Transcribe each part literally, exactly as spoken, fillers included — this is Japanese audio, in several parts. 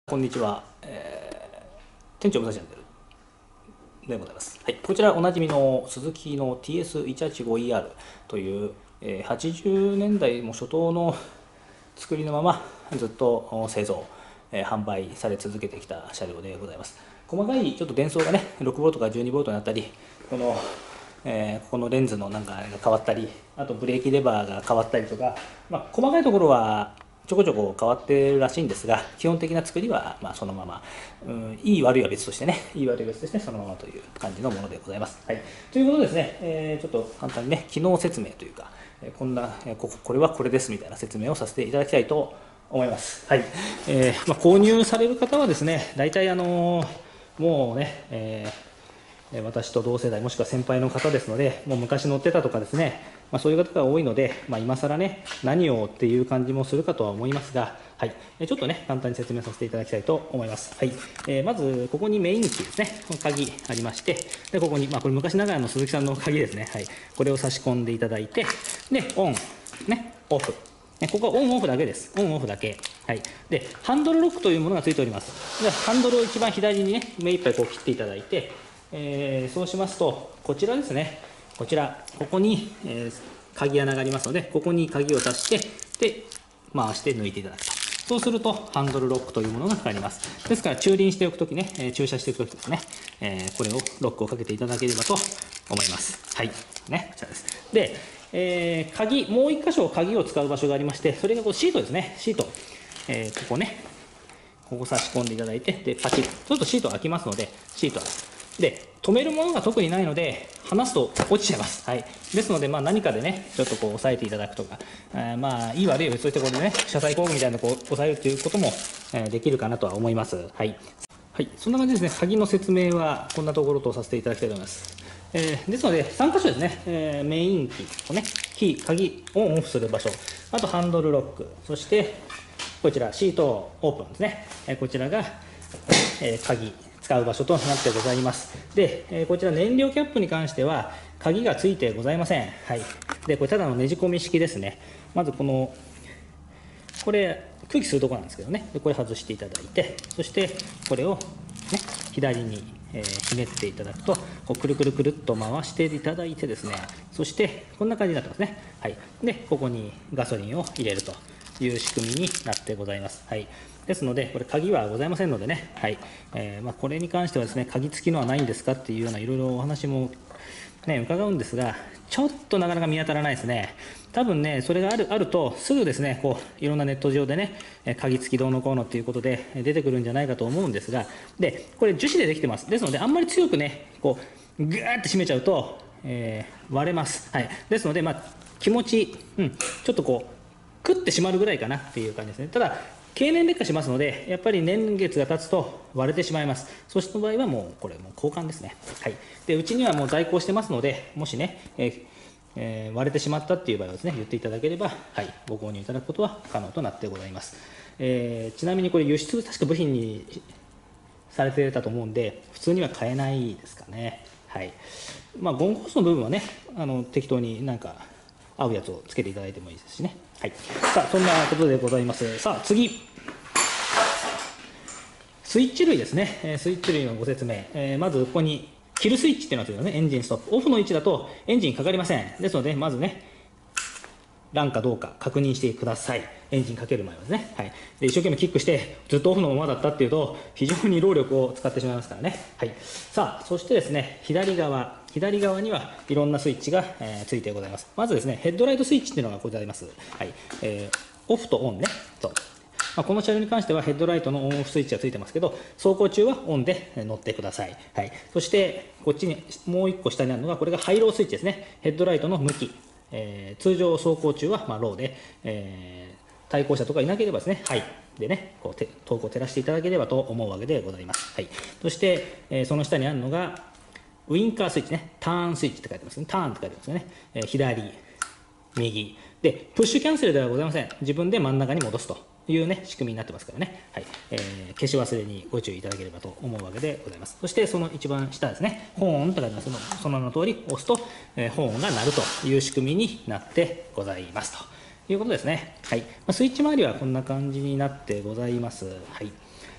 こんにちは、えー、店長無駄チャンネルでございます。はい、こちらおなじみのスズキの ティーエスいちはちごイーアール という、えー、はちじゅうねんだいも初頭の作りのままずっと製造、えー、販売され続けてきた車両でございます。細かいちょっと電装がね、ろくボルトからじゅうにボルトになったり、この、えー、ここのレンズのなんかが変わったり、あとブレーキレバーが変わったりとか、まあ、細かいところはちょこちょこ変わってるらしいんですが、基本的な作りはまあそのまま、うん、いい悪いは別としてね、いい悪いは別としてそのままという感じのものでございます。はい、ということでですね、えー、ちょっと簡単にね、機能説明というか、こんな、ここれはこれですみたいな説明をさせていただきたいと思います。はい、えーまあ、購入される方はですね、大体あのー、もうね、えー私と同世代もしくは先輩の方ですので、もう昔乗ってたとかですね、まあ、そういう方が多いので、まあ、今更ね何をっていう感じもするかとは思いますが、はい、ちょっとね簡単に説明させていただきたいと思います。はい、えー、まずここにメインキーですね、この鍵ありまして、でここに、まあ、これ昔ながらの鈴木さんの鍵ですね、はい、これを差し込んでいただいて、でオン、ね、オフ、ここはオンオフだけです。オンオフだけ。はい。で、ハンドルロックというものがついております。で、ハンドルを一番左にね、目いっぱいこう切っていただいて、えー、そうしますと、こちらですね。こちら、ここに、えー、鍵穴がありますので、ここに鍵を挿して、で、回して抜いていただくと。そうすると、ハンドルロックというものがかかります。ですから、駐輪しておくときね、えー、駐車しておくときですね、えー、これを、ロックをかけていただければと思います。はい。ね、こちらです。で、えー、鍵、もう一箇所鍵を使う場所がありまして、それがこうシートですね、シート。えー、ここね、ここ差し込んでいただいて、で、パチッ。ちょっとシート開きますので、シートで、止めるものが特にないので、離すと落ちちゃいます。はい。ですので、まあ何かでね、ちょっとこう押さえていただくとか、えー、まあ、いい悪いは別としてこれでね、車載工具みたいなのをこう押さえるということも、えー、できるかなとは思います。はい。はい。そんな感じですね。鍵の説明はこんなところとさせていただきたいと思います。えー、ですので、さん箇所ですね。えー、メインキー、ね、キー、鍵、オンオフする場所、あとハンドルロック、そして、こちら、シートオープンですね。えー、こちらが、えー、鍵、使う場所となってございます。で、えー、こちら燃料キャップに関しては、鍵がついてございません。はい。で、これただのねじ込み式ですね。まずこの、これ、空気吸うところなんですけどね。で、これ外していただいて、そして、これを、ね、左に、えー、ひねっていただくと、こうくるくるくるっと回していただいてですね、そして、こんな感じになってますね。はい。で、ここにガソリンを入れるという仕組みになってございます。はい。ですので、これ、鍵はございませんのでね、はい。えー、まあ、これに関してはですね、鍵付きのはないんですかっていうような、いろいろお話も、ね、伺うんですが、ちょっとなかなか見当たらないですね。多分ね、それがあるあると、すぐですね、こういろんなネット上でね、鍵付きどうのこうのっていうことで出てくるんじゃないかと思うんですが、で、これ、樹脂でできてます。ですので、あんまり強くね、こうぐーって締めちゃうと、えー、割れます。はい。ですので、まあ、気持ち、うん、ちょっとこう、クッて締まるぐらいかなっていう感じですね。ただ、経年劣化しますので、やっぱり年月が経つと割れてしまいます。そうした場合はもうこれもう交換ですね。はい。で、うちにはもう在庫してますので、もしね、えーえー、割れてしまったっていう場合はですね、言っていただければ、はい、ご購入いただくことは可能となってございます。えー、ちなみにこれ輸出確か部品にされてたと思うんで、普通には買えないですかね。はい。まあ、ゴンコースの部分はね、あの適当になんか合うやつをつけていただいてもいいですしね。はい。さあ、そんなことでございます。さあ、次。スイッチ類ですね。スイッチ類のご説明。えー、まず、ここに、キルスイッチっていうのがついてますね。エンジンストップ。オフの位置だとエンジンかかりません。ですので、まずね、ランかどうか確認してください。エンジンかける前はですね。はい。で、一生懸命キックして、ずっとオフのままだったっていうと、非常に労力を使ってしまいますからね。はい。さあ、そしてですね、左側。左側にはいろんなスイッチが、えー、ついてございます。まずですね、ヘッドライトスイッチっていうのがございます。はい。えー、オフとオンね。そう。まあ、この車両に関してはヘッドライトのオンオフスイッチがついてますけど、走行中はオンで乗ってください。はい。そして、こっちにもういっこ下にあるのが、これがハイロースイッチですね。ヘッドライトの向き。えー、通常走行中は、まあ、ローで、えー、対向車とかいなければですね、はい。でね、こうて遠くを照らしていただければと思うわけでございます。はい。そして、えー、その下にあるのが、ウインカースイッチね。ターンスイッチって書いてますね。ターンって書いてますよね。えー、左、右。で、プッシュキャンセルではございません。自分で真ん中に戻すというね、仕組みになってますからね。はい。えー、消し忘れにご注意いただければと思うわけでございます。そして、その一番下ですね。ホーンと書いてます。その名の通り押すと、えー、ホーンが鳴るという仕組みになってございますということですね。はい。まあ、スイッチ周りはこんな感じになってございます。はい。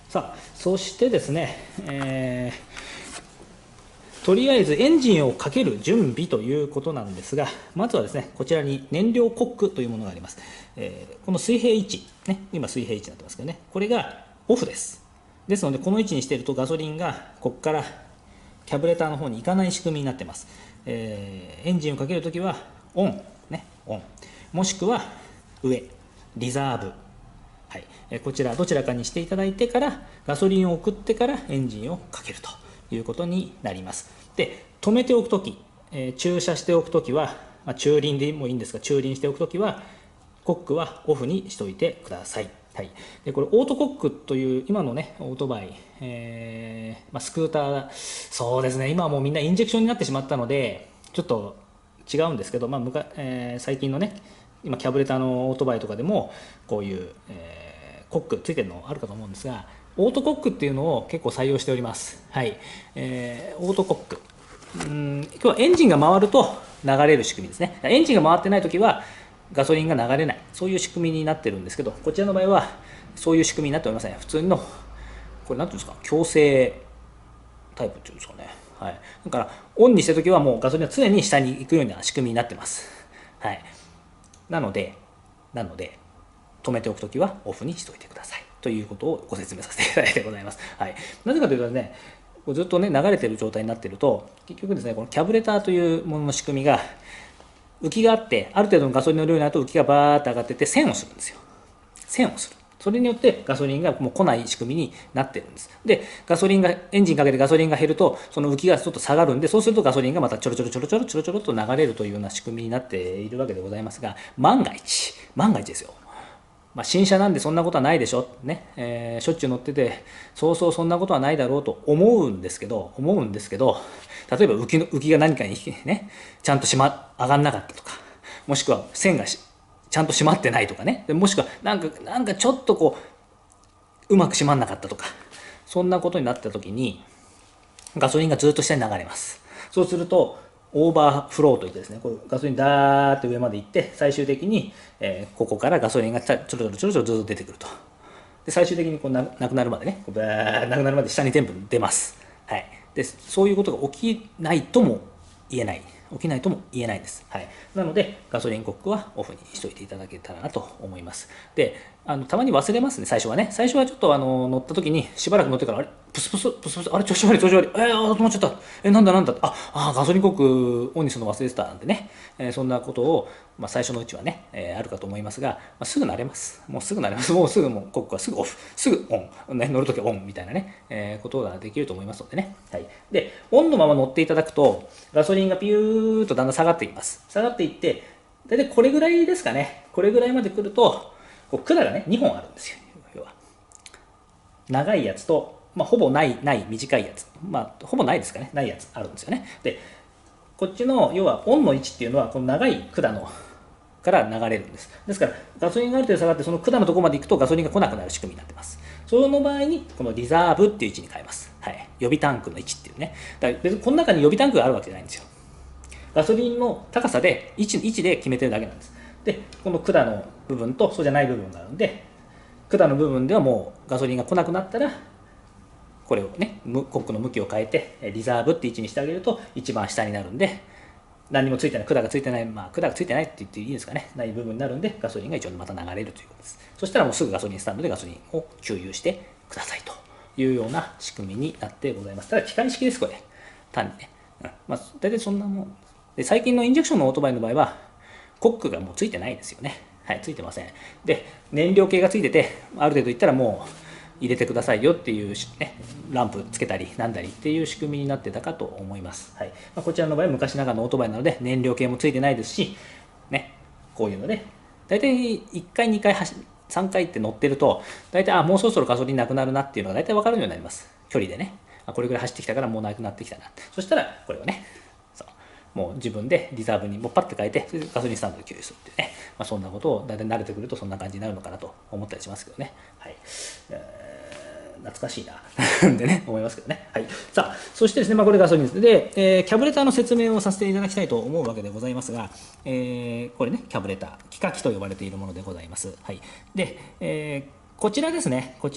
さあ、そしてですね、えー、とりあえずエンジンをかける準備ということなんですが、まずはですね、こちらに燃料コックというものがあります。えー、この水平位置、ね、今水平位置になってますけどね、これがオフです。ですので、この位置にしているとガソリンがここからキャブレターの方に行かない仕組みになっています。えー、エンジンをかけるときはオン、ね、オン、もしくは上、リザーブ、はい、こちらどちらかにしていただいてからガソリンを送ってからエンジンをかけるということになります。で、止めておくとき、えー、駐車しておくときは、まあ、駐輪でもいいんですが、駐輪しておくときはコックはオフにしておいてください。はい、でこれオートコックという今のねオートバイ、えーまあ、スクーター、そうですね、今はもうみんなインジェクションになってしまったのでちょっと違うんですけど、まあむかえー、最近のね今キャブレターのオートバイとかでもこういう、えー、コックついてるのあるかと思うんですが、オートコックっていうのを結構採用しております。はい、えー、オートコック、うん今日はエンジンが回ると流れる仕組みですね。エンジンが回ってないときはガソリンが流れない、そういう仕組みになってるんですけど、こちらの場合はそういう仕組みになっておりません。普通のこれ何ていうんですか、強制タイプっていうんですかね。はい、だからオンにしたときはもうガソリンは常に下に行くような仕組みになってます。はい、なのでなので止めておくときはオフにしておいてくださいということをご説明させていただいてございます。はい、なぜかというとね、ずっとね流れている状態になっていると結局ですね、このキャブレターというものの仕組みが浮きがあって、ある程度のガソリンの量になると浮きがバーって上がっていって線をするんですよ。線をする。それによってガソリンがもう来ない仕組みになってるんです。で、ガソリンが、エンジンかけてガソリンが減ると、その浮きがちょっと下がるんで、そうするとガソリンがまたちょろちょろちょろちょろちょろちょろと流れるというような仕組みになっているわけでございますが、万が一、万が一ですよ。まあ、新車なんでそんなことはないでしょ、ねえー、しょっちゅう乗っててそうそうそんなことはないだろうと思うんですけど思うんですけど例えば浮きの浮きが何かに、ね、ちゃんとしま上がんなかったとか、もしくは線がちゃんと締まってないとかね、もしくはなんかなんかちょっとこううまく締まんなかったとか、そんなことになった時にガソリンがずっと下に流れます。そうするとオーバーフローといってですね、こうガソリンダーって上まで行って最終的に、えー、ここからガソリンがちょろちょろちょろちょろずっと出てくると。で最終的にこう な, なくなるまでね、こうバーなくなるまで下に全部出ます。はい、でそういうことが起きないとも言えない。起きないとも言えないんです。はい、なのでガソリンコックはオフにしといていただけたらなと思います。で、あのたまに忘れますね、最初はね。最初はちょっとあの乗った時にしばらく乗ってからあれプスプスプスプスあれ調子悪い調子悪いえー、あ止まっちゃったえなんだなんだああガソリンコックオンにするの忘れてたなんてね、えー、そんなことを、まあ、最初のうちはね、えー、あるかと思いますが、まあ、すぐ慣れます。もうすぐ慣れます。もうすぐもうコックはすぐオフすぐオン、ね、乗るときはオンみたいなね、えー、ことができると思いますのでね。はい、でオンのまま乗っていただくとガソリンがピューッとだんだん下がっていきます。下がっていって大体これぐらいですかね。これぐらいまで来るとこう管がねにほんあるんですよ。要は長いやつと、まあ、ほぼないない短いやつ、まあほぼないですかね、ないやつあるんですよね。でこっちの要はオンの位置っていうのはこの長い管のから流れるんです。ですからガソリンがある程度下がってその管のところまで行くとガソリンが来なくなる仕組みになってます。その場合にこのリザーブっていう位置に変えます。はい、予備タンクの位置っていうね。だから別にこの中に予備タンクがあるわけじゃないんですよ。ガソリンの高さで位置、位置で決めてるだけなんです。でこの管の部分とそうじゃない部分があるんで、管の部分ではもうガソリンが来なくなったらこれをねコックの向きを変えてリザーブって位置にしてあげると一番下になるんで、何にもついてない管がついてない、まあ管がついてないって言っていいですかね、ない部分になるんでガソリンが一応また流れるということです。そしたらもうすぐガソリンスタンドでガソリンを給油してくださいというような仕組みになってございます。ただ機械式ですこれ単にね、うんまあ、大体そんなもんで、最近のインジェクションのオートバイの場合はコックがもうついてないですよね。はい、ついてません。で燃料系がついててある程度いったらもう入れてくださいよっていう、ね、ランプつけたりなんだりっていう仕組みになってたかと思います。はいまあ、こちらの場合は昔ながらのオートバイなので燃料系もついてないですし、ね、こういうので大体いっかいにかいさんかいって乗ってると大体あもうそろそろガソリンなくなるなっていうのが大体分かるようになります。距離でね、あこれぐらい走ってきたからもうなくなってきたな。そしたらこれをねもう自分でリザーブにもうパッて変えてガソリンスタンドで給油するっていうね、まあ、そんなことを大体慣れてくるとそんな感じになるのかなと思ったりしますけどね。はい、えー、懐かしいなでね思いますけどね。はい、さあそしてですね、まあ、これガソリンです。で、えー、キャブレターの説明をさせていただきたいと思うわけでございますが、えー、これねキャブレター気化器と呼ばれているものでございます。はい、で、えー、こちらですねこちら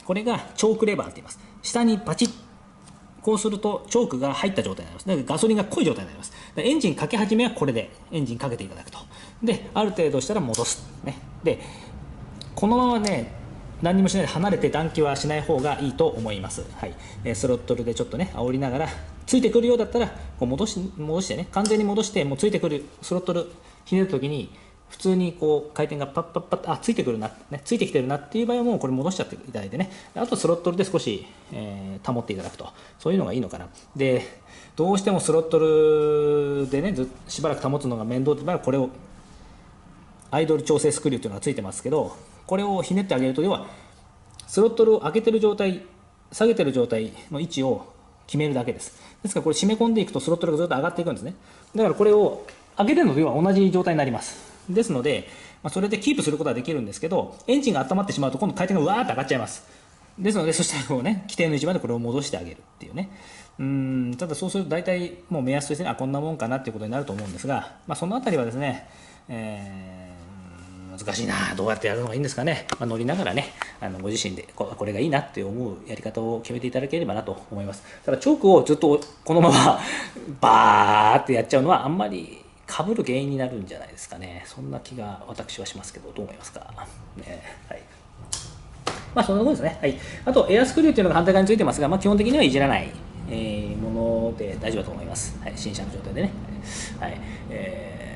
これがチョークレバーって言います。下にバチッ、こうするとチョークが入った状態になります。だからガソリンが濃い状態になります。エンジンかけ始めはこれでエンジンかけていただくと。である程度したら戻す、ね、でこのままね何にもしないで離れて暖気はしない方がいいと思います。はい、えー、スロットルでちょっとね煽りながら、ついてくるようだったらこう戻し戻してね、完全に戻して、もうついてくるスロットルひねるときに普通にこう回転がパッパッパッ、あついてくるな、ね、ついてきてるなっていう場合はもうこれ戻しちゃっていただいてね、あとスロットルで少し、えー、保っていただくと、そういうのがいいのかな。でどうしてもスロットルでねずしばらく保つのが面倒って場合は、これをアイドル調整スクリューというのがついてますけど、これをひねってあげると、要はスロットルを上げてる状態、下げてる状態の位置を決めるだけです。ですからこれ締め込んでいくとスロットルがずっと上がっていくんですね。だからこれを上げてるのと要は同じ状態になります。ですので、まあ、それでキープすることはできるんですけど、エンジンが温まってしまうと今度回転がわーっと上がっちゃいます。ですので、そしたらこうね、規定の位置までこれを戻してあげるっていうね。うーん、ただそうすると大体もう目安としてね、あこんなもんかなっていうことになると思うんですが、まあ、そのあたりはですね、えー難しいな、どうやってやるのがいいんですかね、まあ、乗りながらね、あのご自身でここれがいいなって思うやり方を決めていただければなと思います。ただチョークをずっとこのままバーってやっちゃうのはあんまり被る原因になるんじゃないですかね。そんな気が私はしますけど、どう思いますかね。はい、まあそんなことですね。はい。あとエアスクリューっていうのが反対側についてますが、まあ、基本的にはいじらない、えー、もので大丈夫だと思います。はい、新車の状態でね。はい。えー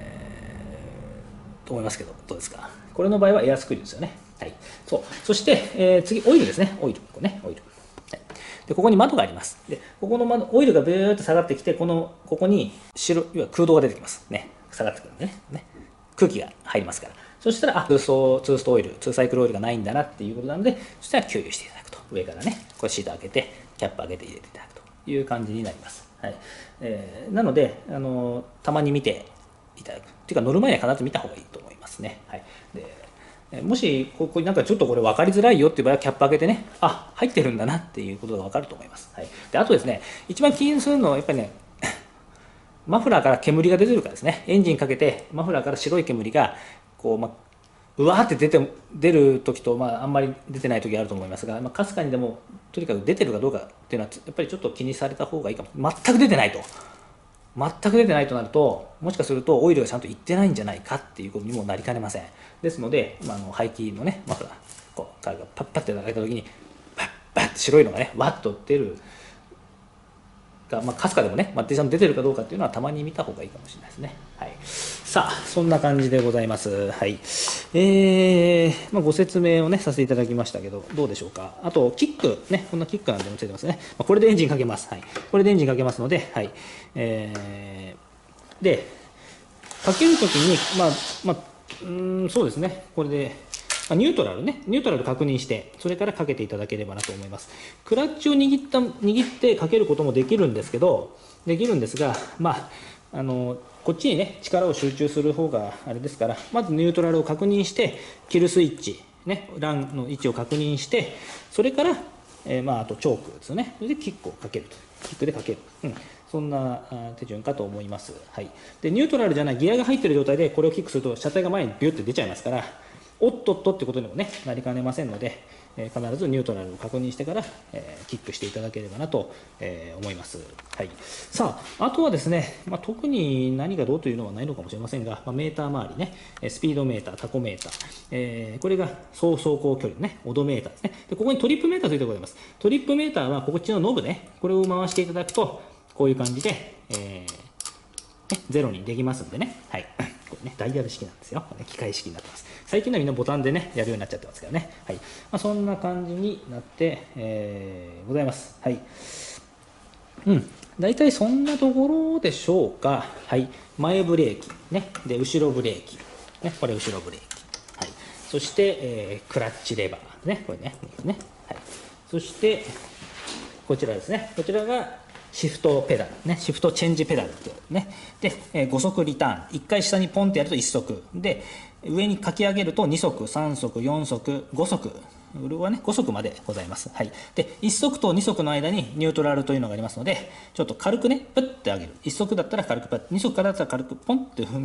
と思いますけど、どうですか。これの場合はエアスクリューですよね。はい。そう。そして、えー、次、オイルですね。オイル。ここね、オイル。はい、で、ここに窓があります。で、ここの窓、オイルがビューっと下がってきて、この、ここに白、いわゆる空洞が出てきます。ね。下がってくるんでね。ね、空気が入りますから。そしたら、あ、ツースト、ツーストオイル、ツーサイクルオイルがないんだなっていうことなので、そしたら給油していただくと。上からね、これシート開けて、キャップ上げて入れていただくという感じになります。はい。えー、なので、あの、たまに見ていただく。っていうか、乗る前には必ず見た方がいいと思いますね。はい。で、もし、ここになんかちょっとこれ分かりづらいよっていう場合は、キャップ開けてね、あ、入ってるんだなっていうことが分かると思います。はい。で、あとですね、一番気にするのは、やっぱりね、マフラーから煙が出てるかですね。エンジンかけて、マフラーから白い煙が、こう、まあ、うわーって出て出るときと、まあ、あんまり出てないときがあると思いますが、まあ、かすかにでも、とにかく出てるかどうかっていうのは、やっぱりちょっと気にされた方がいいかも。全く出てないと。全く出てないとなると、もしかするとオイルがちゃんといってないんじゃないかっていうことにもなりかねません。ですので、まあ、あの排気のね、マフラー、こう、パッパッて開けたときに、パッパッて白いのがね、わっと出る。がまあ、かすかでもね、まあ、ちゃんと出てるかどうかっていうのはたまに見た方がいいかもしれないですね。はい、さあ、そんな感じでございます。はい。えー、まあ、ご説明をね、させていただきましたけど、どうでしょうか。あと、キック、ね、こんなキックなんでもついてますね。まあ、これでエンジンかけます。はい。これでエンジンかけますので、はい。えー、で、かけるときに、まあ、まあ、うーん、そうですね、これで、ニュートラルね、ニュートラル確認して、それからかけていただければなと思います。クラッチを握った、握ってかけることもできるんですけど、できるんですが、まあ、あの、こっちにね、力を集中する方があれですから、まずニュートラルを確認して、キルスイッチ、ね、ランの位置を確認して、それから、えー、まあ、あとチョークですね。それでキックをかけると。キックでかける。うん。そんな手順かと思います。はい。で、ニュートラルじゃないギアが入っている状態でこれをキックすると車体が前にビュッて出ちゃいますから、おっとっとってことにもね、なりかねませんので、えー、必ずニュートラルを確認してから、えー、キックしていただければなと、えー、思います。はい。さあ、あとはですね、まあ、特に何がどうというのはないのかもしれませんが、まあ、メーター周りね、スピードメーター、タコメーター、えー、これが総走行距離ね、オドメーターですね。で、ここにトリップメーターというところがございます。トリップメーターは、こっちのノブね、これを回していただくと、こういう感じで、えーね、ゼロにできますんでね。はい。これね、ダイヤル式なんですよ。これね、機械式になってます。最近はみんなボタンでね、やるようになっちゃってますからね。はい。まあ、そんな感じになって、えー、ございます。はい。うん。大体そんなところでしょうか。はい。前ブレーキ。ね。で、後ろブレーキ。ね。これ後ろブレーキ。はい。そして、えー、クラッチレバー。ね。これね。ね。はい。そして、こちらですね。こちらが、シフトペダル、ね、シフトチェンジペダルってね。で、えー、ご速リターン。いっかい下にポンってやるといっ速。で、上に書き上げるとに速、さん速、よん速、ご速。これはね、ご速までございます。はい。で、いっ速とに速の間にニュートラルというのがありますので、ちょっと軽くね、プッて上げる。いっ速だったら軽くプッ、に速からだったら軽くポンって踏み、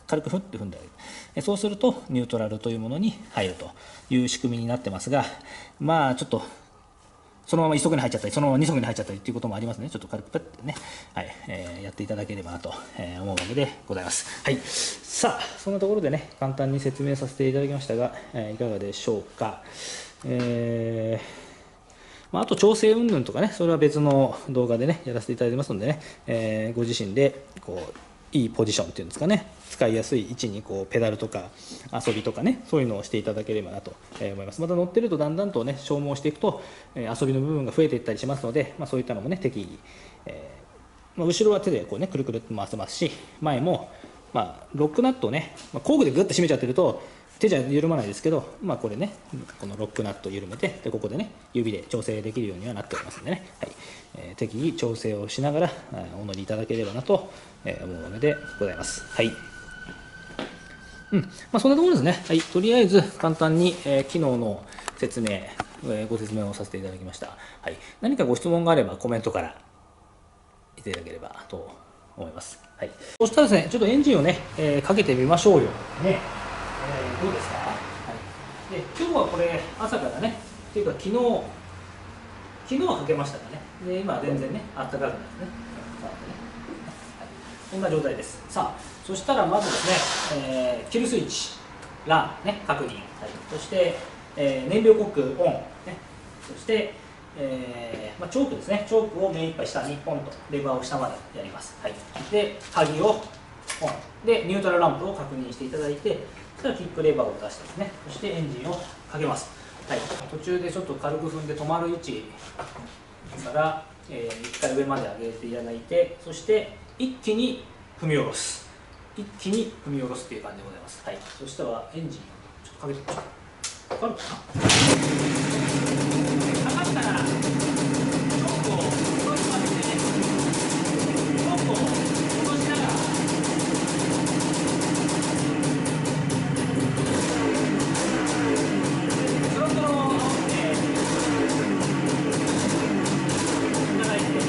軽くふって踏んであげる。えそうするとニュートラルというものに入るという仕組みになってますが、まあちょっとそのままいっ足に入っちゃったり、そのままに足に入っちゃったりということもありますので、ちょっと軽くペッてね、はい、えー、やっていただければなと思うわけでございます。はい。さあ、そんなところでね、簡単に説明させていただきましたが、えー、いかがでしょうか。えーまあ、あと調整云々とかね、それは別の動画でね、やらせていただいてますのでね、えー、ご自身でこういいポジションっていうんですかね、使いやすい位置にこうペダルとか遊びとかね、そういうのをしていただければなと思います。また乗ってるとだんだんとね、消耗していくと遊びの部分が増えていったりしますので、まあ、そういったのもね、適宜、えーまあ、後ろは手でこうね、くるくるって回せますし、前も、まあ、ロックナットをね、まあ、工具でグッと締めちゃってると手じゃ緩まないですけど、まあ、これね、このロックナットを緩めて、でここでね、指で調整できるようにはなっておりますのでね、はい、えー、適宜調整をしながらお乗りいただければなと思うわけでございます。はい。うんまあ、そんなところですね。はい、とりあえず簡単に、えー、機能の説明、えー、ご説明をさせていただきました。はい、何かご質問があればコメントからいただければと思います。はい、そしたらですね、ちょっとエンジンをね、えー、かけてみましょうよ。ね、えー、どうですか？はい、で今日はこれ朝からね、っていうか昨日昨日はかけましたかね。で今は全然ね、あったかくないですね。こんな状態です。さあ、そしたらまずですね、えー、キルスイッチ、ラン、ね、確認、はい、そして、えー、燃料コックオン、ね、そして、えーまあ、チョークですね、チョークを目いっぱい下にポンとレバーを下までやります。はい、で、鍵をオン、で、ニュートラルランプを確認していただいて、そしたらキックレバーを出してですね、そしてエンジンをかけます。はい、途中でちょっと軽く踏んで止まる位置から、えー、いっかい上まで上げていただいて、そして一気に踏み下ろす。一気に踏み下ろすっていう感じでございます。はい。そしたらエンジンをちょっとかけてみましょう。わかるかな？かかったら、チョークを少し曲げてね、チョークを戻しながら、そろそろ煽っていただいて、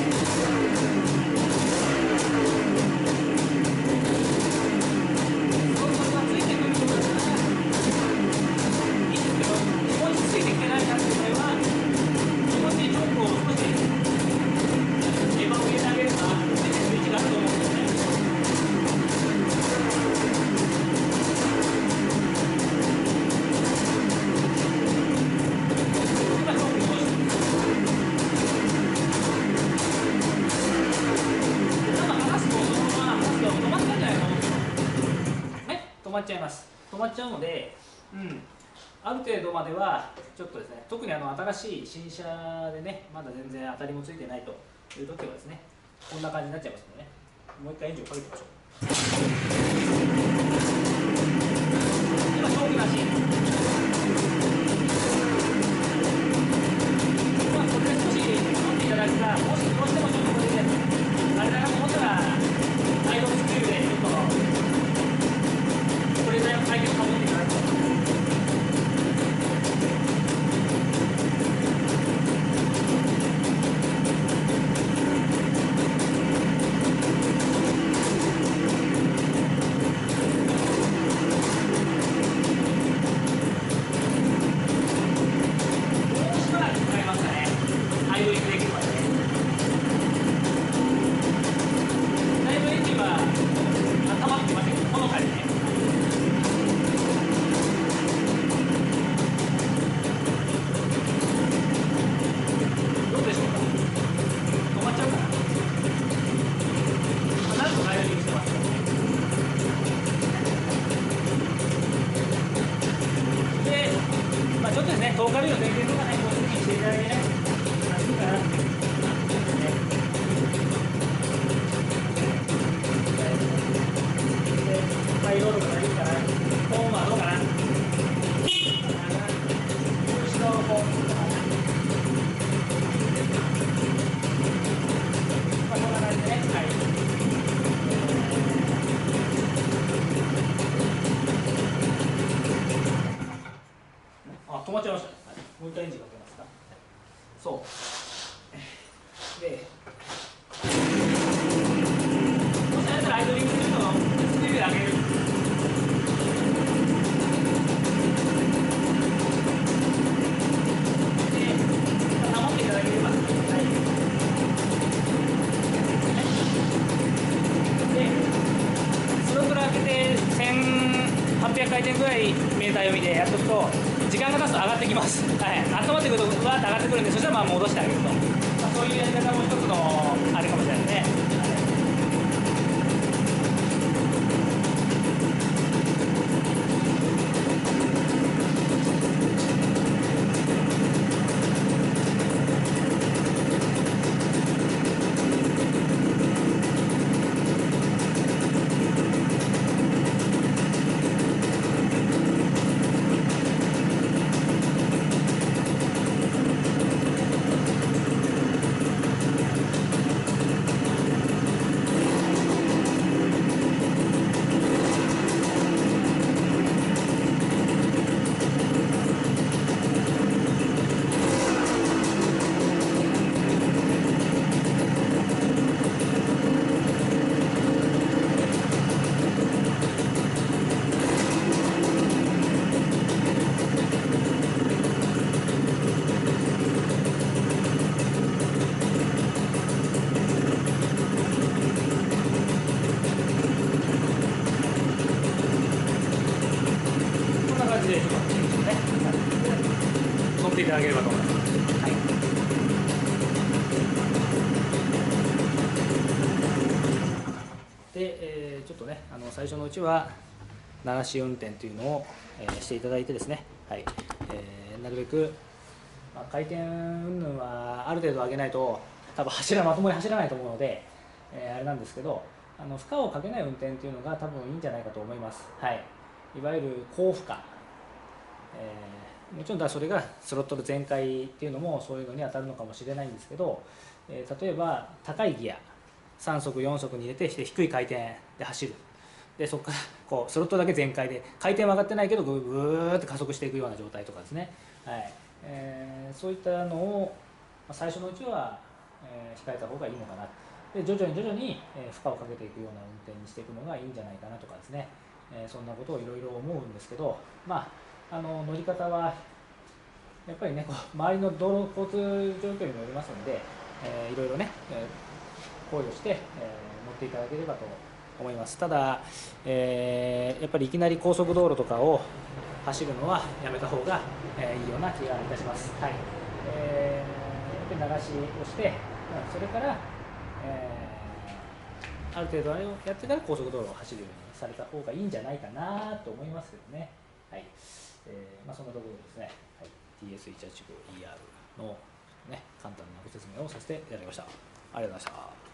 止まっちゃいます。止まっちゃうので、うん、ある程度まではちょっとですね、特にあの新しい新車でね、まだ全然当たりもついてないという時はですね、こんな感じになっちゃいますのでね、もう一回エンジンをかけてみましょう。今、チョークなし。まあ、これで少し持っていただいたら、もしどうしてもちょっとこれで、あれだなと思ったら、アイロンスクリューでちょっと、これぐらいの回転を保っていただくと。ちょっとですね、トーカルの前提とかね、こういうふうにしていただいてね、なんていうかな、ハイロードからいいかな、ホームはどうかな、後ろをこう、まあ、こんな感じでね、はい。あ、止まっちゃいましたね。はい、もう一回エンジンかけますか。そう。で、もしあれだったらアイドリングするのをスクリューで上げる。 らいメーター読みでやっておくと時間が経つと上がってきます。はい、温まってくるとわーって上がってくるんで、そしたらまあ戻してあげると、まあ、そういうやり方も一つのあれかもしれないですね。でちょっとね、乗っていただければと思います。はい、で、えー、ちょっとね、あの最初のうちは鳴らし運転というのを、えー、していただいてですね、はい、えー、なるべく、まあ、回転云々はある程度上げないと多分走らまともに走らないと思うので、えー、あれなんですけど、あの負荷をかけない運転というのが多分いいんじゃないかと思います。はい、いわゆる高負荷、えー、もちろんだそれがスロットル全開っていうのもそういうのに当たるのかもしれないんですけど、えー、例えば高いギアさん速よん速に入れてして低い回転で走る、でそこからこうスロットだけ全開で回転は上がってないけどグーッと加速していくような状態とかですね、はいえー、そういったのを最初のうちは、えー、控えた方がいいのかな。で徐々に徐々に、えー、負荷をかけていくような運転にしていくのがいいんじゃないかなとかですね、えー、そんなことをいろいろ思うんですけど、まああの乗り方はやっぱりね、周りの道路交通状況にもよりますので、えー、いろいろね、えー、考慮して、えー、乗っていただければと思います。ただ、えー、やっぱりいきなり高速道路とかを走るのはやめた方が、えー、いいような気がいたします。はい、えー、で流しをして、それから、えー、ある程度あれをやってから高速道路を走るようにされた方がいいんじゃないかなと思いますけどね。はい、えーまあ、そんなところですね。はい、ティーエスいちはちごイーアール の、ね、簡単なご説明をさせていただきました。ありがとうございました。